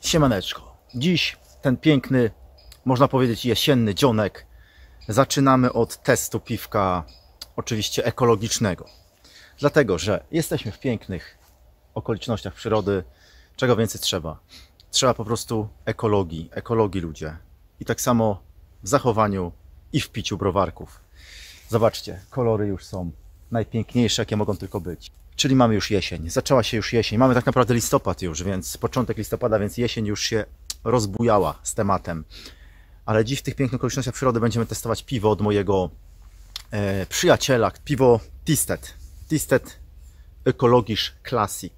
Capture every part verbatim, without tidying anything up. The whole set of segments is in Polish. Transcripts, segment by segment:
Siemaneczko. Dziś ten piękny, można powiedzieć jesienny dzionek. Zaczynamy od testu piwka, oczywiście ekologicznego. Dlatego, że jesteśmy w pięknych okolicznościach przyrody. Czego więcej trzeba? Trzeba po prostu ekologii, ekologii ludzie. I tak samo w zachowaniu i w piciu browarków. Zobaczcie, kolory już są najpiękniejsze, jakie mogą tylko być. Czyli mamy już jesień, zaczęła się już jesień, mamy tak naprawdę listopad już, więc początek listopada, więc jesień już się rozbujała z tematem. Ale dziś w tych pięknych okolicznościach przyrody będziemy testować piwo od mojego e, przyjaciela, piwo Thisted, Thisted Ökologisch Classic,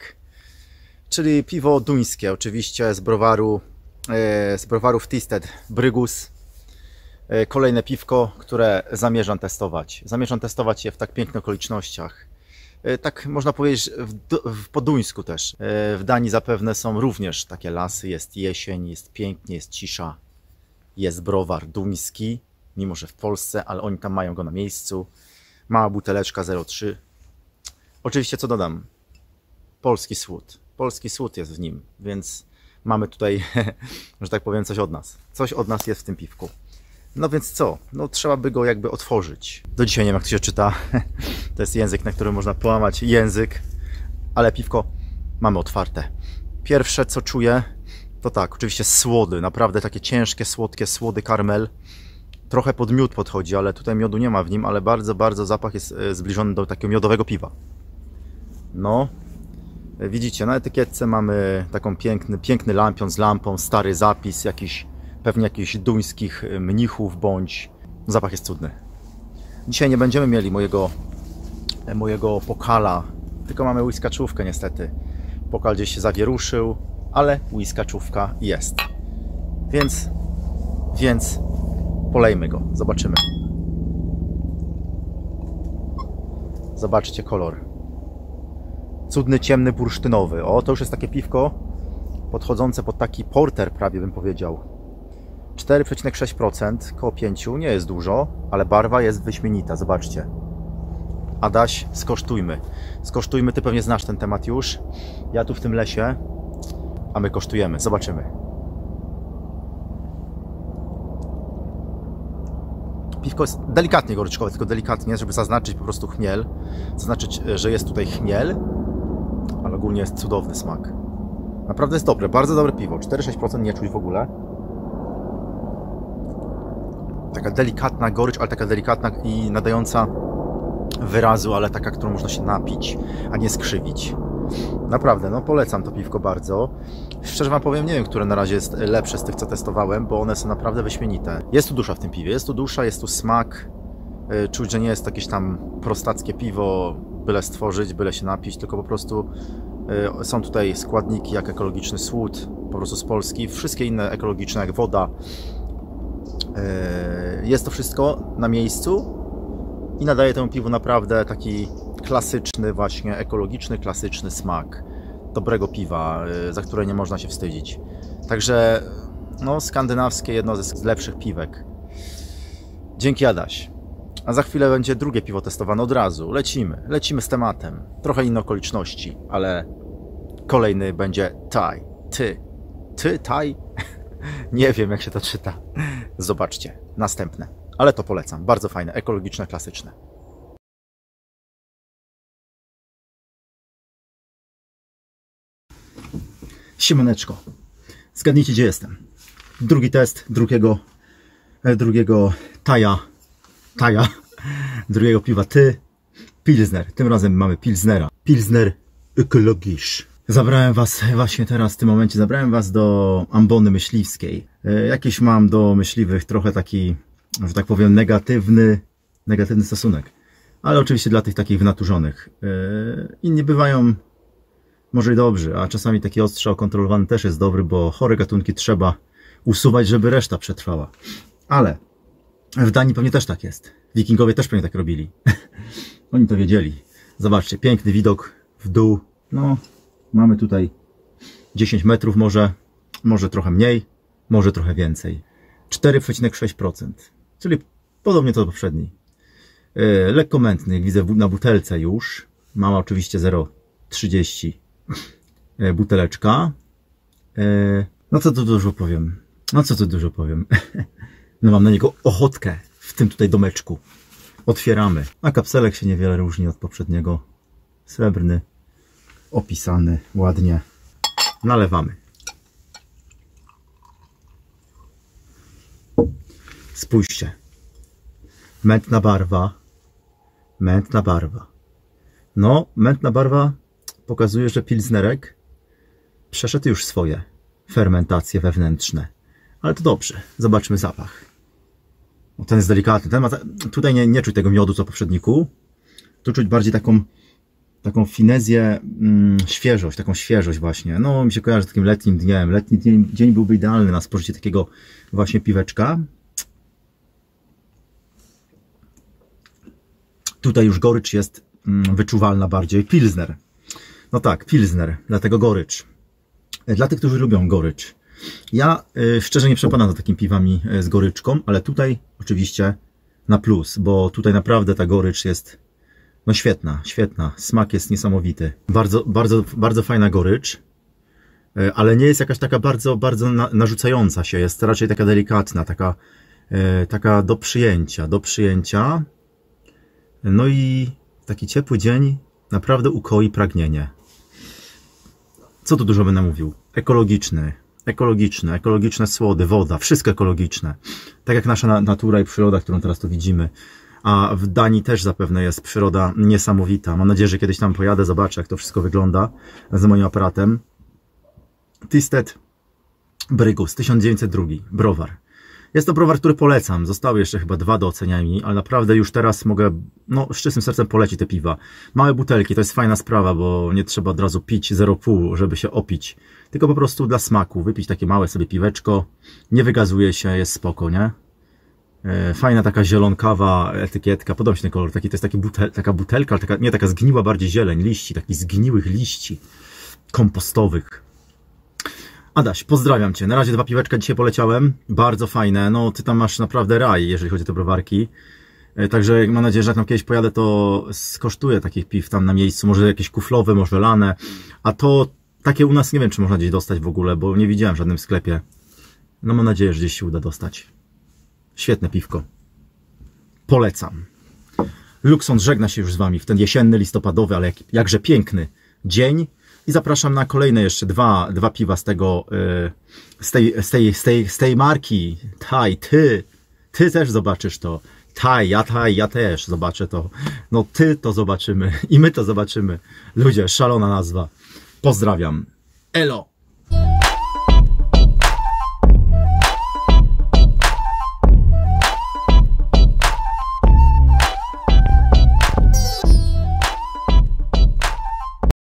czyli piwo duńskie, oczywiście z browaru, e, z browarów Thisted Brygus. E, kolejne piwko, które zamierzam testować. Zamierzam testować je w tak pięknych okolicznościach. Tak można powiedzieć w, w, po duńsku też. W Danii zapewne są również takie lasy, jest jesień, jest pięknie, jest cisza. Jest browar duński, mimo że w Polsce, ale oni tam mają go na miejscu. Mała buteleczka zero przecinek trzy. Oczywiście co dodam? Polski słód. Polski słód jest w nim, więc mamy tutaj, że tak powiem, coś od nas. Coś od nas jest w tym piwku. No więc co? No trzeba by go jakby otworzyć. Do dzisiaj nie wiem, jak to się czyta. To jest język, na którym można połamać język. Ale piwko mamy otwarte. Pierwsze co czuję, to tak, oczywiście słody. Naprawdę takie ciężkie, słodkie słody karmel. Trochę pod miód podchodzi, ale tutaj miodu nie ma w nim, ale bardzo, bardzo zapach jest zbliżony do takiego miodowego piwa. No, widzicie, na etykietce mamy taką piękny, piękny lampion z lampą, stary zapis, jakiś pewnie jakichś duńskich mnichów, bądź zapach jest cudny. Dzisiaj nie będziemy mieli mojego, mojego pokala, tylko mamy łyskaczówkę niestety. Pokal gdzieś się zawieruszył, ale łyskaczówka jest. Więc, więc polejmy go, zobaczymy. Zobaczcie kolor. Cudny, ciemny, bursztynowy. O, to już jest takie piwko podchodzące pod taki porter, prawie bym powiedział. cztery przecinek sześć procent, koło pięć, nie jest dużo, ale barwa jest wyśmienita, zobaczcie. Adaś, skosztujmy. Skosztujmy, ty pewnie znasz ten temat już. Ja tu w tym lesie, a my kosztujemy, zobaczymy. Piwko jest delikatnie goryczkowe, tylko delikatnie, żeby zaznaczyć po prostu chmiel. Zaznaczyć, że jest tutaj chmiel, ale ogólnie jest cudowny smak. Naprawdę jest dobre, bardzo dobre piwo. cztery przecinek sześć procent nie czuć w ogóle. Taka delikatna gorycz, ale taka delikatna i nadająca wyrazu, ale taka, którą można się napić, a nie skrzywić. Naprawdę, no polecam to piwko bardzo. Szczerze wam powiem, nie wiem, które na razie jest lepsze z tych, co testowałem, bo one są naprawdę wyśmienite. Jest tu dusza w tym piwie, jest tu dusza, jest tu smak. Czuć, że nie jest jakieś tam prostackie piwo, byle stworzyć, byle się napić, tylko po prostu są tutaj składniki jak ekologiczny słód, po prostu z Polski, wszystkie inne ekologiczne jak woda. Jest to wszystko na miejscu i nadaje temu piwu naprawdę taki klasyczny, właśnie ekologiczny, klasyczny smak dobrego piwa, za które nie można się wstydzić. Także no, skandynawskie jedno z lepszych piwek. Dzięki, Adaś. A za chwilę będzie drugie piwo testowane od razu. Lecimy, lecimy z tematem. Trochę inne okoliczności, ale kolejny będzie Thai. Ty. Ty, Thai? Nie wiem, jak się to czyta. Zobaczcie, następne. Ale to polecam. Bardzo fajne, ekologiczne, klasyczne. Siemaneczko. Zgadnijcie, gdzie jestem. Drugi test drugiego, drugiego taja, taja, drugiego piwa Ty, Pilsner. Tym razem mamy Pilsnera. Pilsner Ökologisch. Zabrałem was właśnie teraz, w tym momencie, zabrałem was do ambony myśliwskiej. Jakiś mam do myśliwych trochę taki, że tak powiem, negatywny, negatywny stosunek. Ale oczywiście dla tych takich wynaturzonych. Inni bywają może i dobrzy, a czasami taki ostrzał kontrolowany też jest dobry, bo chore gatunki trzeba usuwać, żeby reszta przetrwała. Ale w Danii pewnie też tak jest. Wikingowie też pewnie tak robili. Oni to wiedzieli. Zobaczcie, piękny widok w dół. No, mamy tutaj dziesięć metrów może, może trochę mniej, może trochę więcej. cztery przecinek sześć procent, czyli podobnie to do poprzedniej. Yy, lekko mętny, jak widzę na butelce już. Mała oczywiście zero przecinek trzydzieści yy, buteleczka. Yy, No co tu dużo powiem? No co tu dużo powiem? No mam na niego ochotkę w tym tutaj domeczku. Otwieramy. A kapselek się niewiele różni od poprzedniego. Srebrny, opisany ładnie. Nalewamy. Spójrzcie. Mętna barwa. Mętna barwa. No, mętna barwa pokazuje, że pilsnerek przeszedł już swoje fermentacje wewnętrzne. Ale to dobrze. Zobaczmy zapach. O, ten jest delikatny. Ten ma, tutaj nie, nie czuć tego miodu, co w poprzedniku. Tu czuć bardziej taką taką finezję, mm, świeżość, taką świeżość właśnie. No, mi się kojarzy z takim letnim dniem. Letni dzień, dzień byłby idealny na spożycie takiego właśnie piweczka. Tutaj już gorycz jest mm, wyczuwalna bardziej. Pilsner. No tak, pilsner, dlatego gorycz. Dla tych, którzy lubią gorycz. Ja y, szczerze nie przepadam za takimi piwami y, z goryczką, ale tutaj oczywiście na plus, bo tutaj naprawdę ta gorycz jest no świetna, świetna. Smak jest niesamowity. Bardzo, bardzo, bardzo fajna gorycz, y, ale nie jest jakaś taka bardzo, bardzo na, narzucająca się. Jest raczej taka delikatna, taka, y, taka do przyjęcia, do przyjęcia. No i taki ciepły dzień naprawdę ukoi pragnienie. Co tu dużo będę mówił? Ekologiczny, ekologiczne, ekologiczne słody, woda, wszystko ekologiczne. Tak jak nasza natura i przyroda, którą teraz tu widzimy. A w Danii też zapewne jest przyroda niesamowita. Mam nadzieję, że kiedyś tam pojadę, zobaczę, jak to wszystko wygląda z moim aparatem. Twisted Brygus, tysiąc dziewięćset drugi, browar. Jest to browar, który polecam. Zostały jeszcze chyba dwa do oceniania, ale naprawdę już teraz mogę, no, z czystym sercem polecić te piwa. Małe butelki, to jest fajna sprawa, bo nie trzeba od razu pić zero przecinek pięć, żeby się opić. Tylko po prostu dla smaku. Wypić takie małe sobie piweczko, nie wygazuje się, jest spoko, nie? Fajna taka zielonkawa etykietka, podoba mi się ten kolor. Taki, to jest taki butel, taka butelka, ale taka, nie taka zgniła bardziej zieleń, liści, takich zgniłych liści kompostowych. Adaś, pozdrawiam Cię. Na razie dwa piweczka dzisiaj poleciałem. Bardzo fajne. No, Ty tam masz naprawdę raj, jeżeli chodzi o te browarki. Także mam nadzieję, że jak tam kiedyś pojadę, to skosztuję takich piw tam na miejscu. Może jakieś kuflowe, może lane. A to takie u nas nie wiem, czy można gdzieś dostać w ogóle, bo nie widziałem w żadnym sklepie. No mam nadzieję, że gdzieś się uda dostać. Świetne piwko. Polecam. Luxon żegna się już z Wami w ten jesienny, listopadowy, ale jak, jakże piękny dzień. I zapraszam na kolejne jeszcze dwa, dwa piwa z tego, yy, z, tej, z, tej, z, tej, z tej marki. Taj, ty, ty też zobaczysz to. Taj, ja taj, ja też zobaczę to. No ty to zobaczymy i my to zobaczymy. Ludzie, szalona nazwa. Pozdrawiam. Elo.